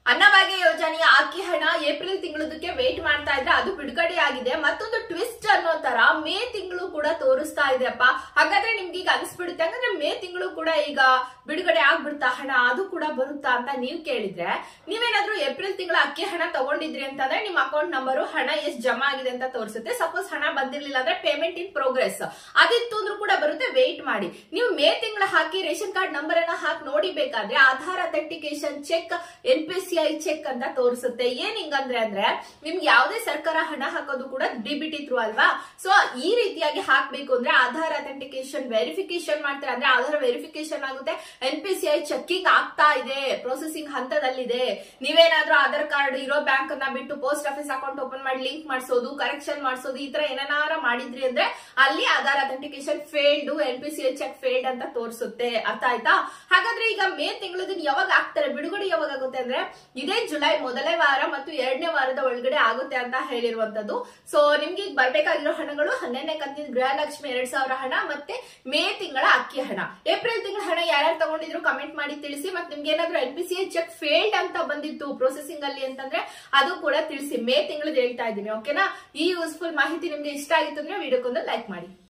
ಅನ್ನಭಾಗ್ಯ ಯೋಜನೆಯ ಅಕ್ಕಿ ಹಣ ಏಪ್ರಿಲ್ ತಿಂಗಳದಕ್ಕೆ ವೇಟ್ ಮಾಡ್ತಾ ಇದ್ರೆ ಅದು ಬಿಡುಗಡೆ ಆಗಿದೆ. ಮತ್ತೊಂದು ಟ್ವಿಸ್ಟ್ ಅನ್ನೋ ತರ ಮೇ ತಿಂಗಳು ಕೂಡ ತೋರಿಸ್ತಾ ಇದೆಯಪ್ಪ. ಹಾಗಾದ್ರೆ ನಿಮ್ಗೆ ಈಗ ಅನ್ಸ್ಬಿಡುತ್ತೆ ಹಂಗಂದ್ರೆ ಮೇ ತಿಂಗಳು ಕೂಡ ಈಗ ಬಿಡುಗಡೆ ಆಗ್ಬಿಡ್ತಾ ಹಣ, ಅದು ಕೂಡ ಬರುತ್ತಾ ಅಂತ ನೀವ್ ಕೇಳಿದ್ರೆ, ನೀವೇನಾದ್ರೂ ಏಪ್ರಿಲ್ ತಿಂಗಳ ಅಕ್ಕಿ ಹಣ ತಗೊಂಡಿದ್ರಿ ಅಂತಂದ್ರೆ ನಿಮ್ ಅಕೌಂಟ್ ನಂಬರ್ ಹಣ ಎಷ್ಟು ಜಮಾ ಆಗಿದೆ ಅಂತ ತೋರಿಸುತ್ತೆ. ಸಪೋಸ್ ಹಣ ಬಂದಿರ್ಲಿಲ್ಲ ಅಂದ್ರೆ ಪೇಮೆಂಟ್ ಇನ್ ಪ್ರೋಗ್ರೆಸ್ ಅದಿತ್ತು ಅಂದ್ರೂ ಕೂಡ ಬರುತ್ತೆ, ವೇಟ್ ಮಾಡಿ. ನೀವು ಮೇ ತಿಂಗಳ ಹಾಕಿ ರೇಷನ್ ಕಾರ್ಡ್ ನಂಬರ್ ಅನ್ನ ಹಾಕಿ ನೋಡಿಬೇಕಾದ್ರೆ Aadhaar authentication check, NPCI check ಅಂತ ತೋರಿಸುತ್ತೆ. ಏನ್ ಹಿಂಗಂದ್ರೆ ಅಂದ್ರೆ ನಿಮ್ಗೆ ಯಾವುದೇ ಸರ್ಕಾರ ಹಣ ಹಾಕೋದು ಕೂಡ DBT ಥ್ರೂ ಅಲ್ವಾ. ಸೊ ಈ ರೀತಿಯಾಗಿ ಹಾಕ್ಬೇಕು ಅಂದ್ರೆ ಆಧಾರ್ ಅಥೆಂಟಿಕೇಶನ್ ವೆರಿಫಿಕೇಶನ್ ಮಾಡ್ತಾರೆ, ಅಂದ್ರೆ ಆಧಾರ್ ವೆರಿಫಿಕೇಶನ್ ಆಗುತ್ತೆ, NPCI ಚೆಕ್ಕಿಂಗ್ ಆಗ್ತಾ ಇದೆ, ಪ್ರೊಸೆಸಿಂಗ್ ಹಂತದಲ್ಲಿದೆ. ನೀವೇನಾದ್ರೂ ಆಧಾರ್ ಕಾರ್ಡ್ ಇರೋ ಬ್ಯಾಂಕ್ ಅನ್ನ ಬಿಟ್ಟು ಪೋಸ್ಟ್ ಆಫೀಸ್ ಅಕೌಂಟ್ ಓಪನ್ ಮಾಡಿ ಲಿಂಕ್ ಮಾಡಿಸೋದು, ಕರೆಕ್ಷನ್ ಮಾಡಿಸೋದು, ಈ ತರ ಏನಾರ ಮಾಡಿದ್ರಿ ಅಂದ್ರೆ ಅಲ್ಲಿ Aadhaar authentication failed, NPCI check failed ಅಂತ ತೋರಿಸುತ್ತೆ. ಅರ್ಥ ಆಯ್ತಾ? ಹಾಗಾದ್ರೆ ಈಗ ಮೇ ತಿಂಗಳದನ್ನ ಯಾವಾಗ ಆಗ್ತಾರೆ, ಬಿಡುಗಡೆ ಯಾವಾಗ ಆಗುತ್ತೆ ಅಂದ್ರೆ ಇದೇ ಜುಲೈ ಮೊದಲನೇ ವಾರ ಮತ್ತು 2ನೇ ವಾರದ ಒಳಗಡೆ ಆಗುತ್ತೆ ಅಂತ ಹೇಳಿರುವಂತದ್ದು. ಸೊ ನಿಮ್ಗೆ ಈಗ ಬರ್ಬೇಕಾಗಿರೋ ಹಣಗಳು 11ನೇ ಕಂತಿನ ಗೃಹಲಕ್ಷ್ಮಿ 2000 ಹಣ ಮತ್ತೆ ಮೇ ತಿಂಗಳ ಅಕ್ಕಿ ಹಣ. ಏಪ್ರಿಲ್ ತಿಂಗಳ ಹಣ ಯಾರ್ಯಾರು ತಗೊಂಡಿದ್ರು ಕಮೆಂಟ್ ಮಾಡಿ ತಿಳಿಸಿ. ಮತ್ತೆ ನಿಮ್ಗೆ ಏನಾದ್ರು NPCI ಚೆಕ್ ಫೇಲ್ಡ್ ಅಂತ ಬಂದಿತ್ತು ಪ್ರೊಸೆಸಿಂಗ್ ಅಲ್ಲಿ ಅಂತಂದ್ರೆ ಅದು ಕೂಡ ತಿಳಿಸಿ. ಮೇ ತಿಂಗಳದ್ದು ಹೇಳ್ತಾ ಇದ್ದೀನಿ, ಓಕೆನಾ? ಈ ಯೂಸ್ಫುಲ್ ಮಾಹಿತಿ ನಿಮ್ಗೆ ಇಷ್ಟ ಆಗಿತ್ತು ಅಂದ್ರೆ ವಿಡಿಯೋಕ್ಕೊಂದು ಲೈಕ್ ಮಾಡಿ.